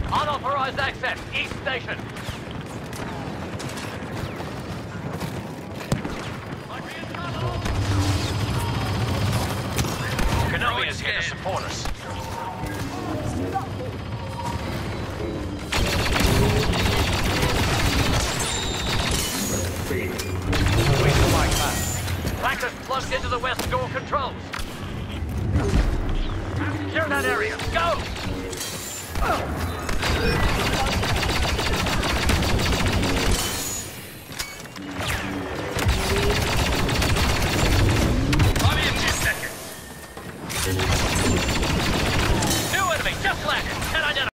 Unauthorized access, East Station. Kenobi is here to support us. Packers plugged into the west door controls. Clear that area. Go!